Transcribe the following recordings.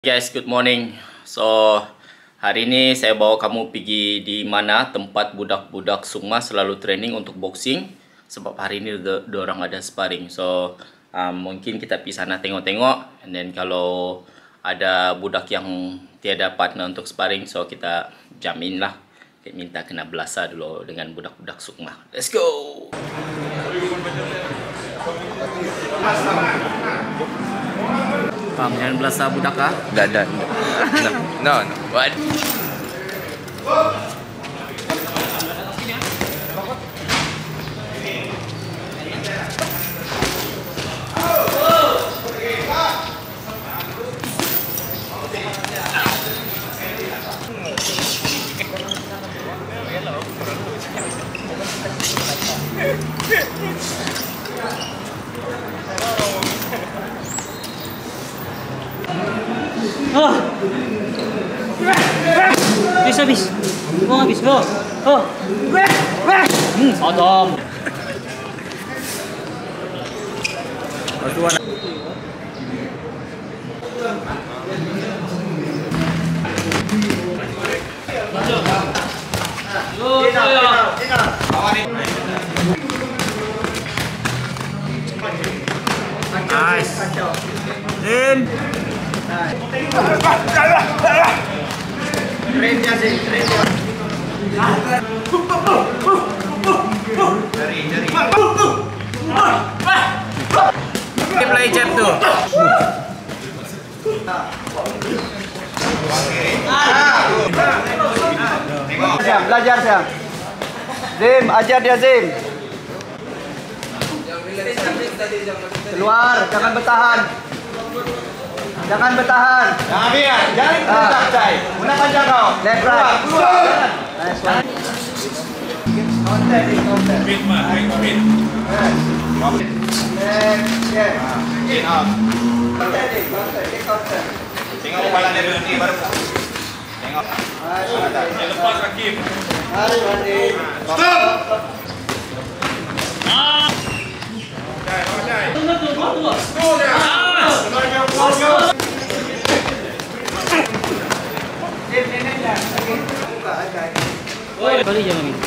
Guys, good morning. So, hari ini saya bawa kamu pergi di mana tempat budak-budak Sukma selalu training untuk boxing. Sebab hari ini orang ada sparring. So, mungkin kita pergi sana tengok-tengok. And then kalau ada budak yang tiada partner untuk sparring, so kita jamin lah. Kita minta kena belasa dulu dengan budak-budak Sukma. Let's go! Pam, jangan belasa budak kah? No. What? Oh. Habis. Mau habis, bro. Oh. Sodom. Nice. In. Play jab tu. Siang, belajar siang. Zim, ajar dia Zim. Keluar, jangan bertahan. Jangan bertahan. Jangan biar. Jangan kita cai. Mana panjang kau? Left right. Keluar. Nice one. Counter. Pin mah, pin. Left, yeah. Pin up. Counter. Tengok kepala dia dulu ni baru. Tengok. Dia lepas kaki. Mari, mari. Stop. Balik jangan ni.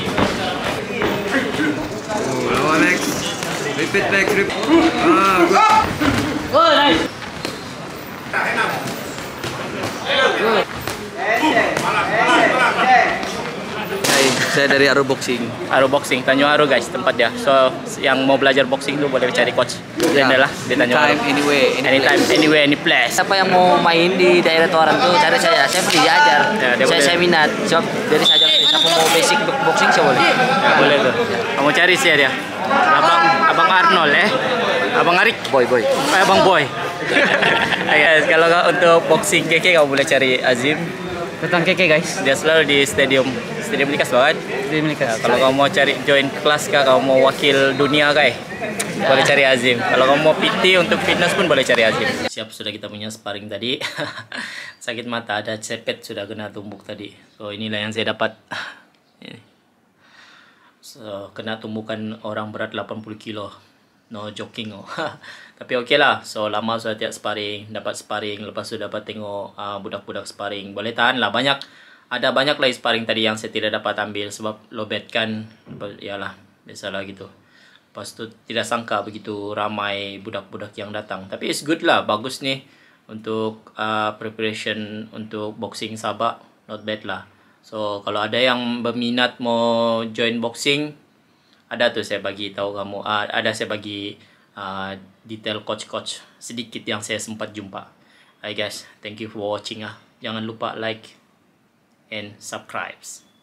Lawan next. Repeat back grip. Good. Oh, nice. Saya dari Aro Boxing. Aro Boxing, Tanjung Aro guys, tempat dia. So, yang mau belajar boxing tu boleh cari coach. Dia adalah di Tanjung Aro. Anytime, anywhere, any place. Siapa yang mau main di daerah Tuaran tuh cari saya beli diajar. Ya, saya minat. So, jadi saya ajar siapa mau basic boxing saya boleh. Ya, boleh tu. Kamu cari sih dia. Abang Arnold Abang Arik. Boy. Abang Boy. Guys, kalau untuk boxing KK kamu boleh cari Azim. Datang KK guys. Dia selalu di stadium Nikas banget. Kalau kamu mau cari join kelas kah, kamu mau wakil dunia kah, boleh cari Azim. Kalau kamu mau PT untuk fitness pun boleh cari Azim. Siap, sudah kita punya sparring tadi. Sakit mata, ada cepet sudah kena tumbuk tadi. So inilah yang saya dapat. So kena tumbukan orang berat 80 kilo. No joking oh. Tapi okey lah. So lama sudah tiap sparring, dapat sparring, lepas tu dapat tengok budak-budak sparring. Boleh tahan lah. Ada banyak lagi sparring tadi yang saya tidak dapat ambil sebab low bat kan. Yalah, biasalah gitu. Lepas tu tidak sangka begitu ramai budak-budak yang datang. Tapi it's good lah, bagus nih untuk preparation untuk boxing Sabah. Not bad lah. So kalau ada yang berminat mau join boxing, ada tuh saya bagi tahu kamu. Ada saya bagi detail coach sedikit yang saya sempat jumpa. Hai guys, thank you for watching. Jangan lupa like and subscribe.